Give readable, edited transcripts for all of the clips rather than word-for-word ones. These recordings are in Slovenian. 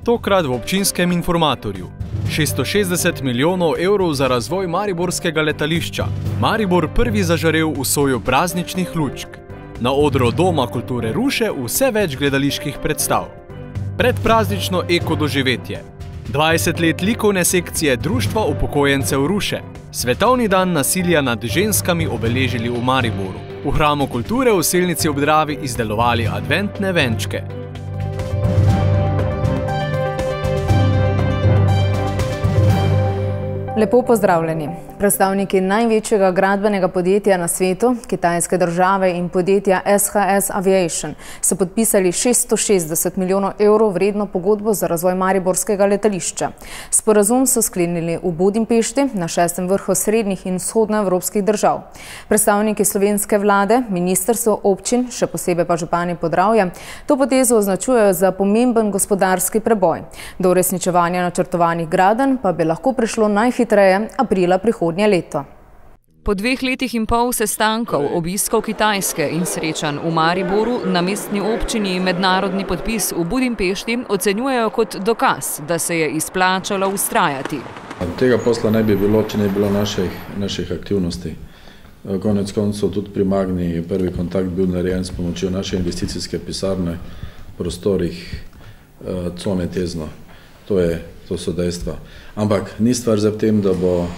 Tokrat v občinskem informatorju. 660 milijonov evrov za razvoj mariborskega letališča. Maribor prvi zažarel v soju prazničnih lučk. Na odru Doma kulture Ruše vse več gledaliških predstav. Predpraznično eko doživetje. 20 let likovne sekcije Društva upokojencev Ruše. Svetovni dan nasilja nad ženskami obeležili v Mariboru. V hramu kulture v Selnici ob Dravi izdelovali adventne venčke. Lepo pozdravljeni. Predstavniki največjega gradbenega podjetja na svetu, kitajske države in podjetja SHS Aviation, so podpisali 660 milijonov evrov vredno pogodbo za razvoj mariborskega letališča. Sporazum so sklenili v Budimpešti na 6. vrhu srednjih in vzhodnoevropskih držav. Predstavniki slovenske vlade, ministrstvo, občin, še posebej pa župani Podravja, to potezo označujejo za pomemben gospodarski preboj. Do uresničevanja načrtovanih gradenj pa bi lahko prišlo najhitreje aprila prihodnje leto. Po 2 letih in pol sestankov, obiskov Kitajske in srečanj v Mariboru na mestni občini mednarodni podpis v Budimpešti ocenjujejo kot dokaz, da se je izplačalo vztrajati. Tega posla ne bi bilo, če ne bi bilo naših aktivnosti. Konec koncev tudi pri Magni je prvi kontakt bil narejen s pomočjo naše investicijske pisarne v prostorih Cone Tezno. To so dejstva. Ampak ni stvar za tem, da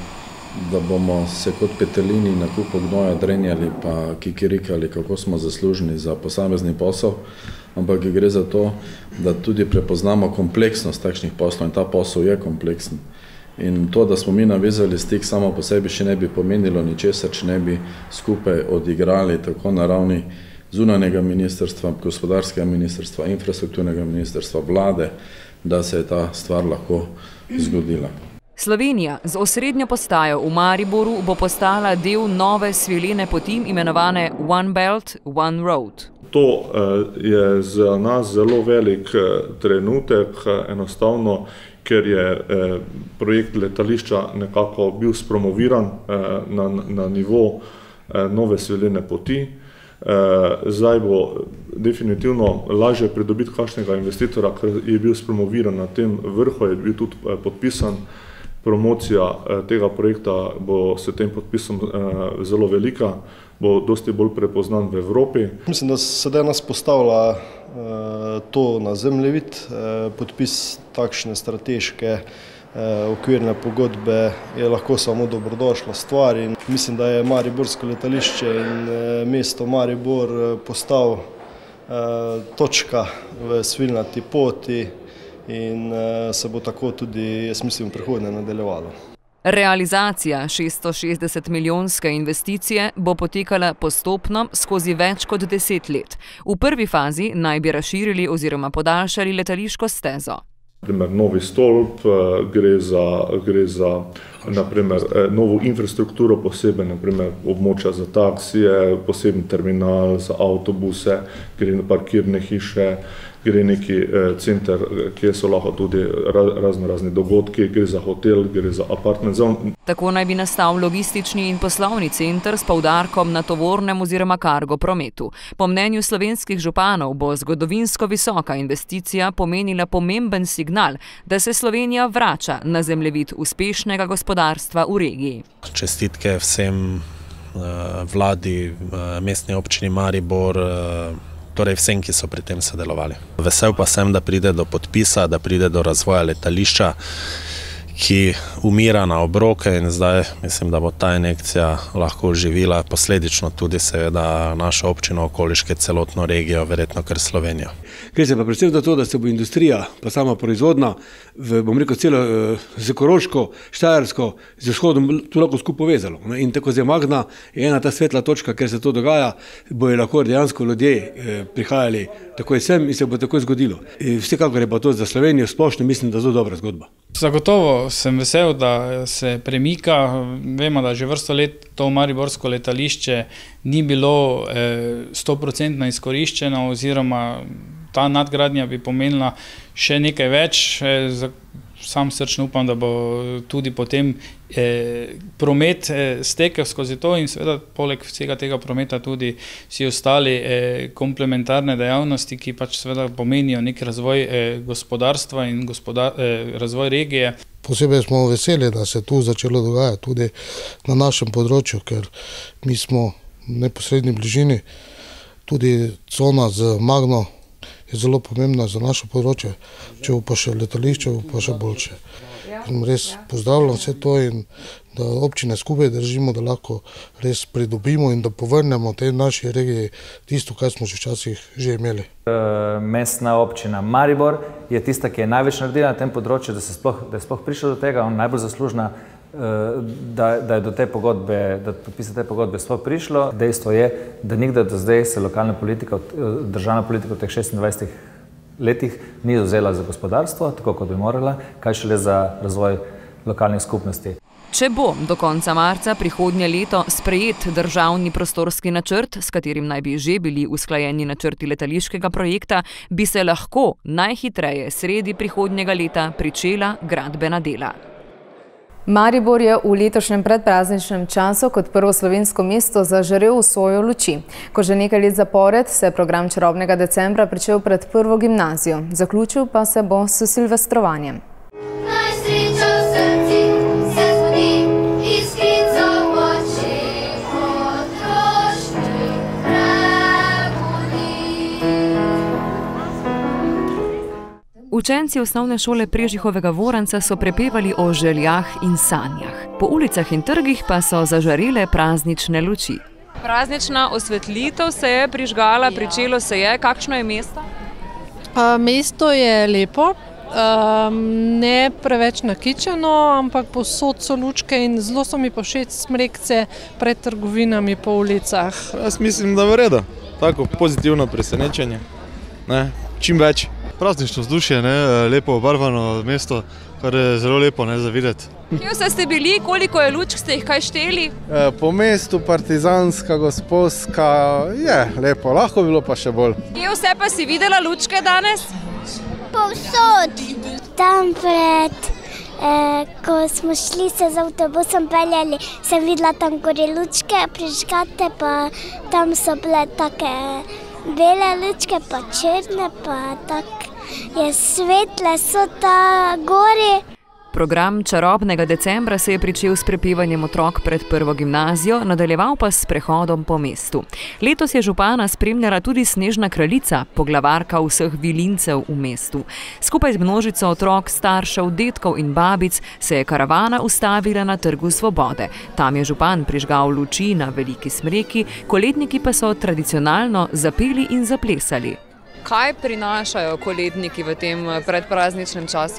bomo se kot petelini na kupu gnoja drenjali pa kikirikali, kako smo zaslužni za posamezni posel, ampak gre za to, da tudi prepoznamo kompleksnost takšnih poslov in ta posel je kompleksen. In to, da smo mi navezali stik samo po sebi, še ne bi pomenilo ničesar, če ne bi skupaj odigrali tako na ravni zunanjega ministrstva, gospodarskega ministrstva, infrastrukturnega ministrstva, vlade, da se je ta stvar lahko zgodila. Slovenija z osrednjo postajo v Mariboru bo postala del nove svilene poti imenovane One Belt, One Road. To je za nas zelo velik trenutek, enostavno, ker je projekt letališča nekako bil spromoviran na nivo nove svilene poti. Zdaj bo definitivno lažje pridobiti kakšnega investitora, ker je bil spromoviran na tem vrhu, je bil tudi podpisan. Promocija tega projekta bo s tem podpisom zelo velika, bo dosti bolj prepoznan v Evropi. Mislim, da sedaj nas postavlja to na zemljevid. Podpis takšne strateške okvirne pogodbe je lahko samo dobrodošla stvar. In mislim, da je mariborsko letališče in mesto Maribor postal točka v svilnati poti in se bo tako tudi, jaz mislim, v prihodnje nadaljevalo. Realizacija 660 milijonske investicije bo potekala postopno skozi več kot 10 let. V prvi fazi naj bi razširili oziroma podaljšali letališko stezo. Naprimer, novi stolp, gre za novo infrastrukturo, posebej območja za taksije, poseben terminal za avtobuse, gre parkirne hiše, gre neki center, kjer so lahko tudi razni dogodki, gre za hotel, gre za apartment zone. Tako naj bi nastal logistični in poslovni center s poudarkom na tovornem oziroma kargo prometu. Po mnenju slovenskih županov bo zgodovinsko visoka investicija pomenila pomemben signal, da se Slovenija vrača na zemljevid uspešnega gospodarstva v regiji. Čestitke vsem vladi, mestni občini Maribor, torej vsem, ki so pri tem sodelovali. Vesel pa sem, da pride do podpisa, da pride do razvoja letališča, ki umira na obroke in zdaj mislim, da bo ta injekcija lahko oživila posledično tudi seveda našo občino, okoliške, celotno regijo, verjetno kar Slovenijo. Gre se pa predvsem za to, da se bo industrija, pa sama proizvodna, bom rekel, celo z Koroško, Štajersko, z vzhodom to lahko skupaj povezalo. In tako zdaj Magna je ena ta svetla točka, ker se to dogaja, bojo lahko dejansko ljudje prihajali takoj sem in se bo takoj zgodilo. Vsekakor je pa to za Slovenijo splošno, mislim, da zelo dobra zgodba. Zagotovo sem vesel, da se premika. Vemo, da že vrsto let to mariborsko letališče ni bilo 100% izkoriščeno oziroma ta nadgradnja bi pomenila še nekaj več. sam srčno upam, da bo tudi potem promet stekel skozi to in seveda poleg vsega tega prometa tudi vsi ostali komplementarne dejavnosti, ki pač seveda pomenijo nek razvoj gospodarstva in razvoj regije. Posebej smo veseli, da se tu začelo dogajati tudi na našem področju, ker mi smo v neposredni bližini, tudi cona z Magno je zelo pomembna za naše področje, če bo pa še letališče, bo pa še boljše. In res pozdravljam vse to in da občine skupaj držimo, da lahko res pridobimo in da povrnemo tej naši regiji tisto, kar smo včasih že imeli. Mestna občina Maribor je tista, ki je največ naredila na tem področju, da je sploh prišlo do tega, on najbolj zaslužna, da je do te pogodbe, da podpisa te pogodbe sploh prišlo. Dejstvo je, da nikdar do zdaj se lokalna politika, državna politika v teh 26 letih ni zavzela za gospodarstvo, tako kot bi morala, kaj šele za razvoj lokalnih skupnosti. Če bo do konca marca prihodnje leto sprejet državni prostorski načrt, s katerim naj bi že bili usklajeni načrti letališkega projekta, bi se lahko najhitreje sredi prihodnjega leta pričela gradbena dela. Maribor je v letošnjem predprazničnem času kot prvo slovensko mesto zažarel v svojo luči. Ko že nekaj let zapored se je program čarobnega decembra pričel pred prvo gimnazijo, zaključil pa se bo s silvestrovanjem. Učenci osnovne šole Prežihovega Voranca so prepevali o željah in sanjah. Po ulicah in trgih pa so zažarele praznične luči. Praznična osvetlitev se je prižgala, pričelo se je. Kakšno je mesto? Mesto je lepo, ne preveč nakičeno, ampak povsod so lučke in zelo so mi všeč smrekce pred trgovinami po ulicah. Jaz mislim, da v redu. Tako pozitivno presenečenje. Čim več. Praznično vzdušje, lepo obarvano mesto, kar je zelo lepo za videti. Kje vse ste bili, koliko je lučk, ste jih kaj šteli? Po mestu Partizanska, Gosposka, je lepo, lahko bilo pa še bolj. Kje vse pa si videla lučke danes? Povsod. Tam pred, ko smo šli se z avtobusom peljali, sem videla tam gori lučke, prižgate, pa tam so bile take bele lučke, pa črne, pa tako je svetle, so ta gori. Program čarobnega decembra se je pričel s prepevanjem otrok pred prvo gimnazijo, nadaljeval pa s sprehodom po mestu. Letos je župana spremljala tudi Snežna kraljica, poglavarka vseh vilincev v mestu. Skupaj z množico otrok, staršev, dedkov in babic se je karavana ustavila na Trgu Svobode. Tam je župan prižgal luči na Veliki smreki, koledniki pa so tradicionalno zapeli in zaplesali. Kaj prinašajo koledniki v tem predprazničnem času?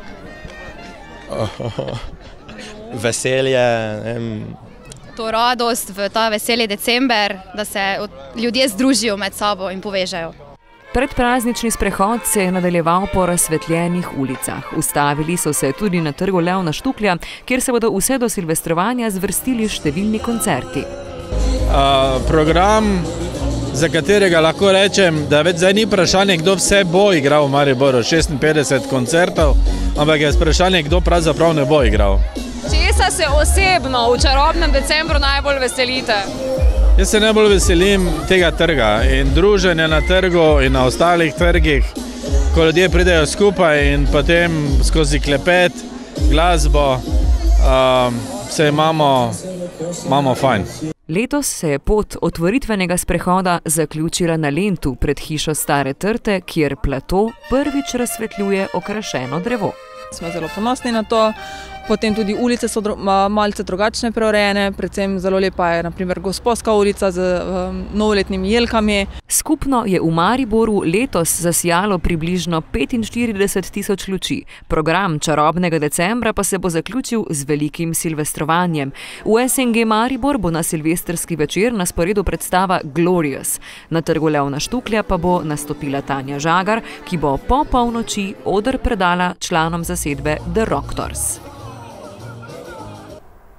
Veselje. To radost v ta veseli december, da se ljudje združijo med sabo in povežejo. Predpraznični sprehod se je nadaljeval po razsvetljenih ulicah. Ustavili so se tudi na Trgu Leona Štuklja, kjer se bodo vse do silvestrovanja zvrstili številni koncerti. Program, za katerega lahko rečem, da več zdaj ni vprašanje, kdo vse bo igral v Mariboru, 56 koncertov, ampak je vprašanje, kdo pravzaprav ne bo igral. Česa se osebno v čarobnem decembru najbolj veselite? Jaz se najbolj veselim tega trga in druženja na trgu in na ostalih trgih, ko ljudje pridejo skupaj in potem skozi klepet, glasbo, vse imamo fajn. Letos se je pot otvoritvenega sprehoda zaključila na Lentu pred hišo Stare Trte, kjer plato prvič razsvetljuje okrašeno drevo. Smo zelo ponosni na to. Potem tudi ulice so malce drugačne preurejene, predvsem zelo lepa je na primer Gosposka ulica z novoletnimi jelkami. Skupno je v Mariboru letos zasijalo približno 45.000 luči. Program čarobnega decembra pa se bo zaključil z velikim silvestrovanjem. V SNG Maribor bo na silvestrski večer na sporedu predstava Glorious. Na Trgu Leona Štuklja pa bo nastopila Tanja Žagar, ki bo po polnoči oder predala članom zasedbe The Rocktors.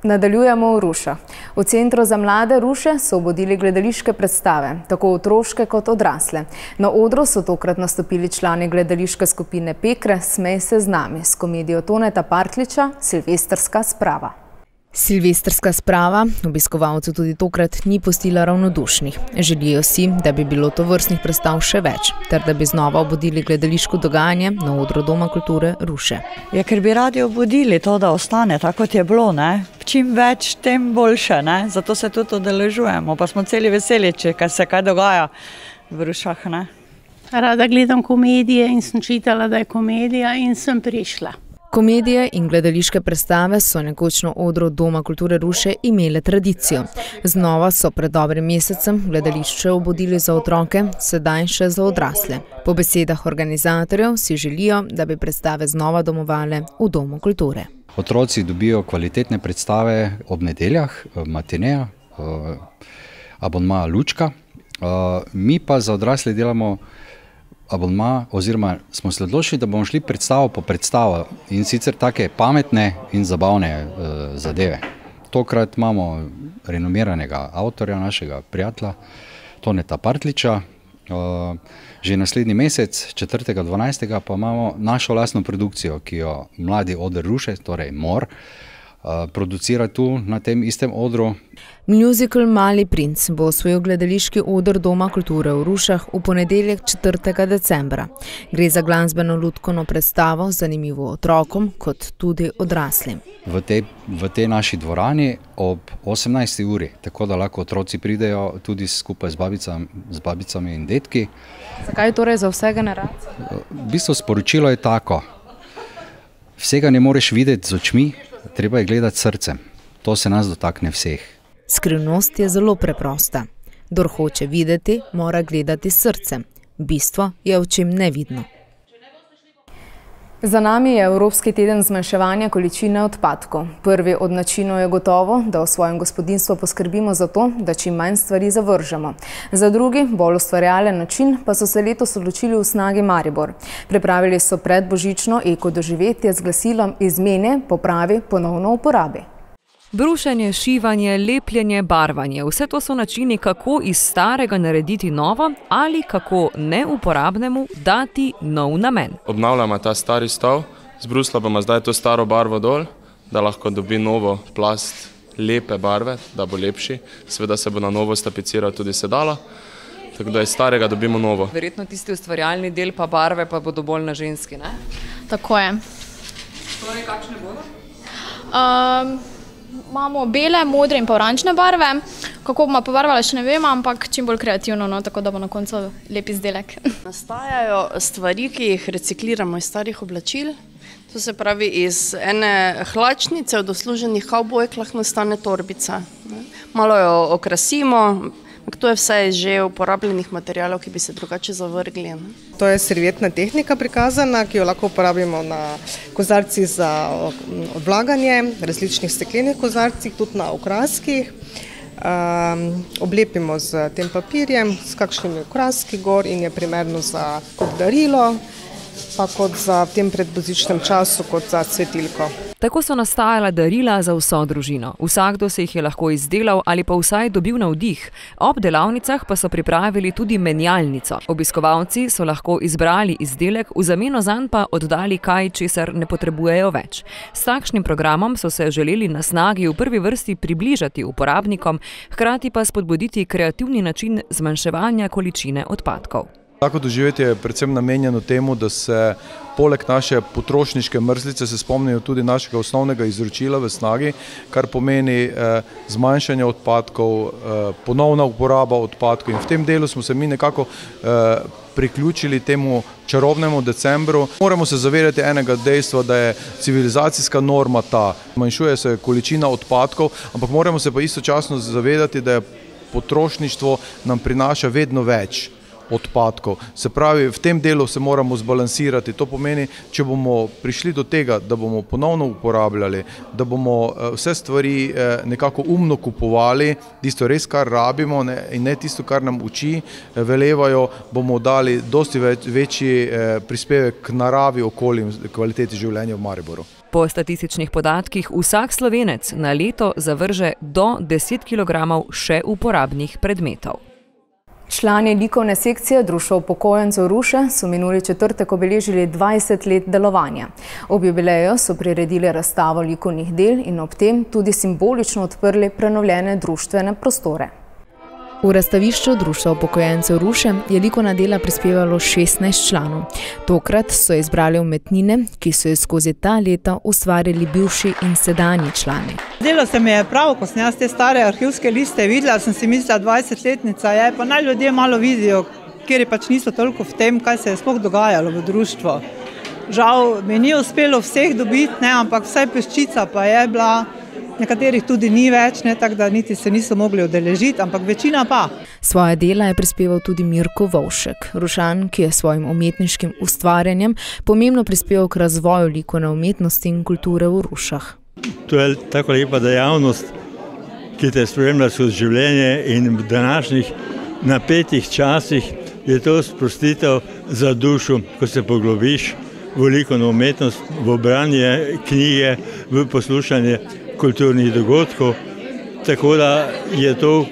Nadaljujemo v Rušah. V Centru za mlade Ruše so obudili gledališke predstave, tako otroške kot odrasle. Na odru so tokrat nastopili člani gledališke skupine Pekre Smej se z nami s komedijo Toneta Partliča Silvestrska sprava. Silvestrska sprava obiskovalcev tudi tokrat ni pustila ravnodušnih. Želijo si, da bi bilo tovrstnih predstav še več, ter da bi znova obudili gledališko dogajanje na odru Doma kulture Ruše. Ja, ker bi radi obudili to, da ostane tako, kot je bilo, ne? Čim več, tem boljše, ne? Zato se tudi udeležujemo, pa smo celi veseli, če se kaj dogaja v Rušah, ne? Rada gledam komedije in sem čitala, da je komedija in sem prišla. Komedije in gledališke predstave so nekoč na odru Doma kulture Ruše imele tradicijo. Znova so pred dobrim mesecem gledališče obudili za otroke, sedaj še za odrasle. Po besedah organizatorjev si želijo, da bi predstave znova domovale v Domu kulture. Otroci dobijo kvalitetne predstave ob nedeljah, matineja, abonma Lučka. Mi pa za odrasle delamo abonma, oziroma smo se odločili, da bomo šli predstavo po predstavo in sicer take pametne in zabavne zadeve. Tokrat imamo renomiranega avtorja, našega prijatelja Toneta Partliča. Že naslednji mesec, 4.12. pa imamo našo lastno produkcijo, ki jo Mladi oder Ruše, torej MOR, producira tu na tem istem odru. Musical Mali princ bo osvojil gledališki oder Doma kulture v Rušah v ponedeljek 4. decembra. Gre za glasbeno lutkovno predstavo, zanimivo otrokom kot tudi odraslim. V tej naši dvorani ob 18. uri, tako da lahko otroci pridejo tudi skupaj z babicami in detki. Zakaj torej za vse generacije? V bistvu sporočilo je tako. Vsega ne moreš videti z očmi, treba je gledati srcem. To se nas dotakne vseh. Skrivnost je zelo preprosta. Kdor hoče videti, mora gledati srcem. Bistvo je očem nevidno. Za nami je Evropski teden zmanjševanja količine odpadkov. Prvi od načinov je gotovo, da v svojem gospodinjstvu poskrbimo za to, da čim manj stvari zavržemo. Za drugi, bolj ustvarjalen način, pa so se letos odločili v Snagi Maribor. Pripravili so predbožično eko doživetje z glasilom izmene, popravi, ponovno uporabi. Brušenje, šivanje, lepljenje, barvanje, vse to so načini, kako iz starega narediti novo ali kako neuporabnemu dati nov namen. Obnavljamo ta stari stol, zbrusila bomo zdaj to staro barvo dol, da lahko dobi novo plast lepe barve, da bo lepši. Seveda se bo na novo stapiciral tudi sedalo, tako da iz starega dobimo novo. Verjetno tisti ustvarjalni del pa barve pa bodo bolj na ženski, ne? Tako je. Torej, kakšne bodo? Imamo bele, modre in pa oranžne barve. Kako bomo pobarvali, še ne vem, ampak čim bolj kreativno, tako da bo na koncu lep izdelek. Nastajajo stvari, ki jih recikliramo iz starih oblačil. To se pravi, iz ene hlačnice od odsluženih kavbojk lahko nastane torbica. Malo jo okrasimo. To je vse iz že uporabljenih materialov, ki bi se drugače zavrgli. To je servetna tehnika prikazana, ki jo lahko uporabimo na kozarcih za odlaganje, različnih steklenih kozarcih, tudi na okraskih. Oblepimo z tem papirjem, s kakšnimi okraski gor in je primerno za kot darilo, pa kot za v tem predbožičnem času, kot za svetilko. Tako so nastajala darila za vso družino. Vsakdo se jih je lahko izdelal ali pa vsaj dobil navdih. Ob delavnicah pa so pripravili tudi menjalnico. Obiskovalci so lahko izbrali izdelek, v zameno zanj pa oddali kaj, česar ne potrebujejo več. S takšnim programom so se želeli na Snagi v prvi vrsti približati uporabnikom, hkrati pa spodbuditi kreativni način zmanjševanja količine odpadkov. Tako doživetje je predvsem namenjeno temu, da se poleg naše potrošniške mrzlice se spomnijo tudi našega osnovnega izročila v Snagi, kar pomeni zmanjšanje odpadkov, ponovna uporaba odpadkov in v tem delu smo se mi nekako priključili temu čarobnemu decembru. Moramo se zavedati enega dejstva, da je civilizacijska norma ta. Manjšuje se količina odpadkov, ampak moramo se pa istočasno zavedati, da je potrošništvo nam prinaša vedno več odpadkov. Se pravi, v tem delu se moramo zbalansirati. To pomeni, če bomo prišli do tega, da bomo ponovno uporabljali, da bomo vse stvari nekako umno kupovali, tisto res, kar rabimo in ne tisto, kar nam oči velevajo, bomo dali dosti večji prispevek k naravi, okolju in kvaliteti življenja v Mariboru. Po statističnih podatkih vsak Slovenec na leto zavrže do 10 kg še uporabnih predmetov. Člani likovne sekcije Društva upokojencev Ruše so minuli četrtek obeležili 20 let delovanja. Ob jubileju so priredili razstavo likovnih del in ob tem tudi simbolično odprli prenovljene društvene prostore. V razstavišču Društva upokojencev Ruše je likovna dela prispevalo 16 članov. Tokrat so izbrali umetnine, ki so jih skozi ta leta ustvarili bivši in sedanji člani. Zdelo se mi je prav, ko sem jaz te stare arhivske liste videla, sem si mislila, 20-letnica je, pa naj ljudje malo vidijo, kjer pač niso toliko v tem, kaj se je sploh dogajalo v društvu. Žal mi ni uspelo vseh dobiti, ampak vsaj peščica pa je bila. Nekaterih tudi ni več, tako da niti se niso mogli udeležiti, ampak večina pa. Svoje dela je prispeval tudi Mirko Vovšek, Rušan, ki je svojim umetniškim ustvarjanjem pomembno prispeval k razvoju likovne umetnosti in kulture v Rušah. To je tako lepa dejavnost, ki te spremlja skozi življenje in v današnjih napetih časih je to sprostitev za dušo, ko se poglobiš v likovno umetnost, v branje knjige, v poslušanje kulturnih dogodkov, tako da je to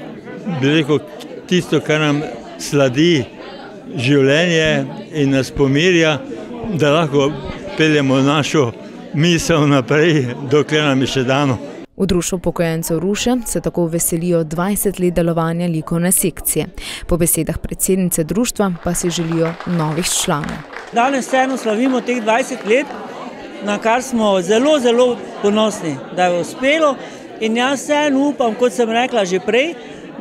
tisto, kar nam sladi življenje in nas pomirja, da lahko peljemo našo misel naprej, dokler nam je še dano. V Društvu upokojencev Ruše se tako veselijo 20 let delovanja likovne sekcije. Po besedah predsednice društva pa si želijo novih članov. Danes vseeno slavimo teh 20 let, na kar smo zelo, zelo ponosni, da je uspelo in jaz vseeno upam, kot sem rekla že prej,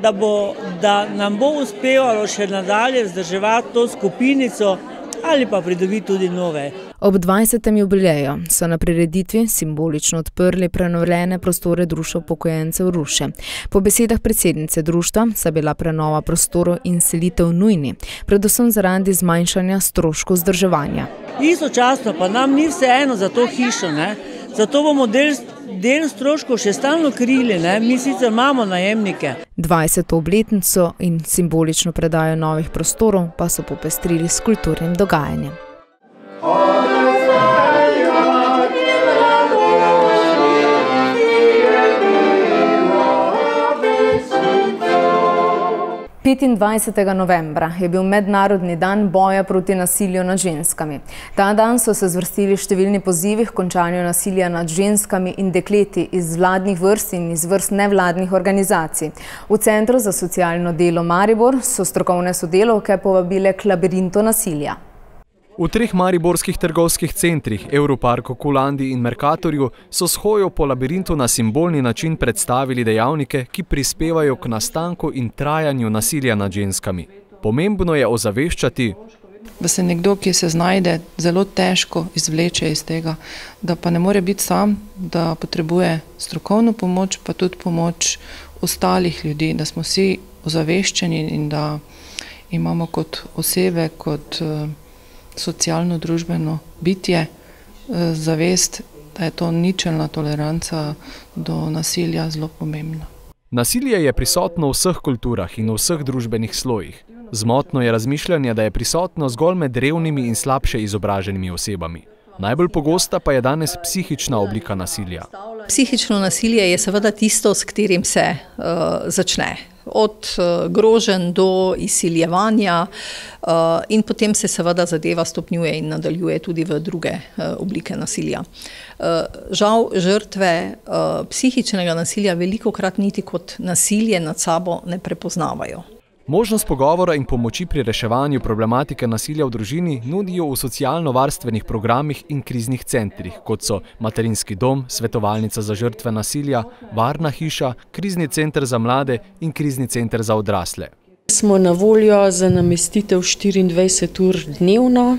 da nam bo uspevalo še nadalje vzdrževati to skupinico ali pa pridobiti tudi nove. Ob 20. jubileju so na prireditvi simbolično odprli prenovljene prostore Društva upokojencev Ruše. Po besedah predsednice društva sta bila prenova prostorov in selitev nujni, predvsem zaradi zmanjšanja stroškov vzdrževanja. Istočasno pa nam ni vseeno za to hišo, zato bomo del stroškov še stalno krili, mi sicer imamo najemnike. 20. obletnico in simbolično predajo novih prostorov pa so popestrili s kulturnim dogajanjem. 25. novembra je bil mednarodni dan boja proti nasilju nad ženskami. Ta dan so se zvrstili številni pozivi k končanju nasilja nad ženskami in dekleti iz vladnih vrst in iz vrst nevladnih organizacij. V Centru za socialno delo Maribor so strokovne sodelavke povabile k labirintu nasilja. V treh mariborskih trgovskih centrih, Europarku, Kulandi in Mercatorju, so s hojo po labirintu na simbolni način predstavili dejavnike, ki prispevajo k nastanku in trajanju nasilja nad ženskami. Pomembno je ozaveščati, da se nekdo, ki se znajde, zelo težko izvleče iz tega, da pa ne more biti sam, da potrebuje strokovno pomoč, pa tudi pomoč ostalih ljudi, da smo vsi ozaveščeni in da imamo kot osebe, kot socialno-družbeno bitje zavest, da je to ničelna toleranca do nasilja zelo pomembna. Nasilje je prisotno v vseh kulturah in v vseh družbenih slojih. Zmotno je razmišljanje, da je prisotno zgolj med revnimi in slabše izobraženimi osebami. Najbolj pogosta pa je danes psihična oblika nasilja. Psihično nasilje je seveda tisto, s katerim se začne. Od groženj do izsiljevanja in potem se seveda zadeva stopnjuje in nadaljuje tudi v druge oblike nasilja. Žal žrtve psihičnega nasilja velikokrat niti kot nasilje nad sabo ne prepoznavajo. Možnost pogovora in pomoči pri reševanju problematike nasilja v družini nudijo v socialno-varstvenih programih in kriznih centrih, kot so materinski dom, svetovalnica za žrtve nasilja, varna hiša, krizni center za mlade in krizni center za odrasle. Smo na voljo za namestitev 24 ur dnevno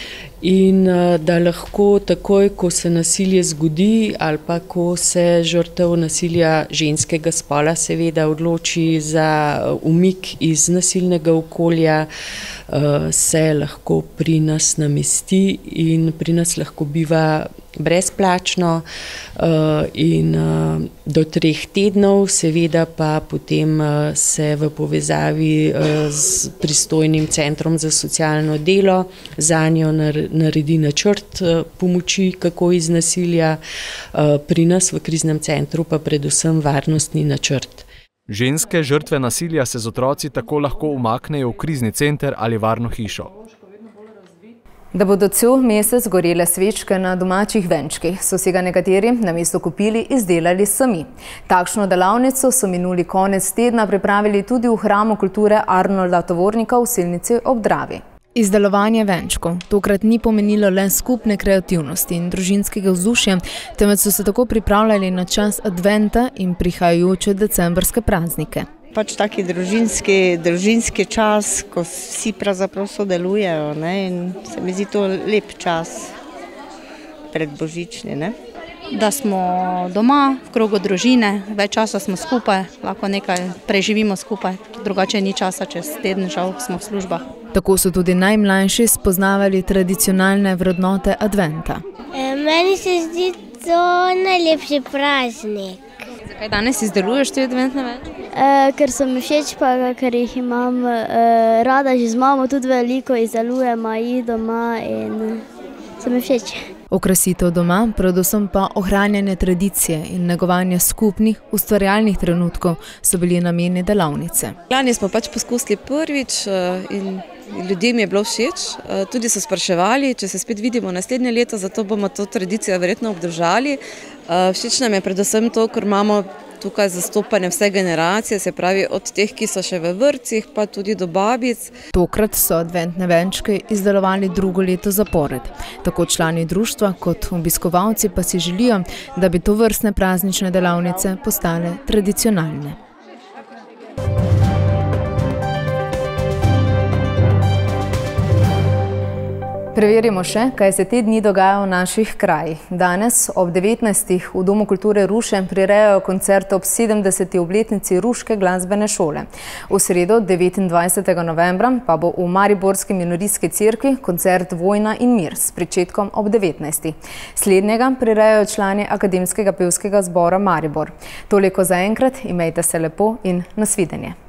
in da lahko takoj, ko se nasilje zgodi ali pa ko se žrtev nasilja ženskega spola seveda odloči za umik iz nasilnega okolja, se lahko pri nas namesti in pri nas lahko biva brezplačno in do 3 tednov, seveda pa potem se v povezavi z pristojnim centrom za socialno delo zanjo naredi načrt pomoči, kako iz nasilja, pri nas v kriznem centru pa predvsem varnostni načrt. Ženske žrtve nasilja se z otroci tako lahko umaknejo v krizni center ali varno hišo. Da bodo cel mesec gorele svečke na domačih venčkih, so si ga nekateri namesto kupili izdelali sami. Takšno delavnico so minuli konec tedna pripravili tudi v Hramu kulture Arnolda Tovornika v Selnici ob Dravi. Izdelovanje venčkov tokrat ni pomenilo le skupne kreativnosti in družinskega vzdušja, temveč so se tako pripravljali na čas adventa in prihajajoče decembrske praznike. Pač taki družinski čas, ko vsi pravzaprav sodelujejo, ne, in se mi zdi to lep čas pred božični, ne. Da smo doma, v krogu družine, več časa smo skupaj, lahko nekaj preživimo skupaj, drugače ni časa, čez teden žal smo v službah. Tako so tudi najmlajši spoznavali tradicionalne vrednote adventa. Meni se zdi to najlepši praznik. Zakaj danes izdeluješ te adventne venčke? Ker so mi všeč, pa ker jih imam rada, že z mamo tudi veliko izdelujemo jih doma in so mi všeč. Okrasitev doma, predvsem pa ohranjanje tradicije in negovanje skupnih ustvarjalnih trenutkov so bili nameni delavnice. Lani smo pač poskusili prvič in ljudem je bilo všeč. Tudi so spraševali, če se spet vidimo naslednje leto, zato bomo to tradicijo verjetno obdržali. Všeč nam je predvsem to, ker imamo tukaj zastopanje vse generacije, se pravi od teh, ki so še v vrtcih, pa tudi do babic. Tokrat so adventne venčke izdelovali drugo leto zapored. Tako člani društva kot obiskovalci pa si želijo, da bi tovrstne praznične delavnice postale tradicionalne. Preverimo še, kaj se te dni dogaja v naših krajih. Danes ob 19. v Domu kulture Ruše prirejajo koncert ob 70. obletnici Ruške glasbene šole. V sredo 29. novembra pa bo v Mariborski minoritski cerkvi koncert Vojna in mir s pričetkom ob 19. Slednjega prirejajo člani Akademskega pevskega zbora Maribor. Toliko za enkrat, imejte se lepo in nasvidenje.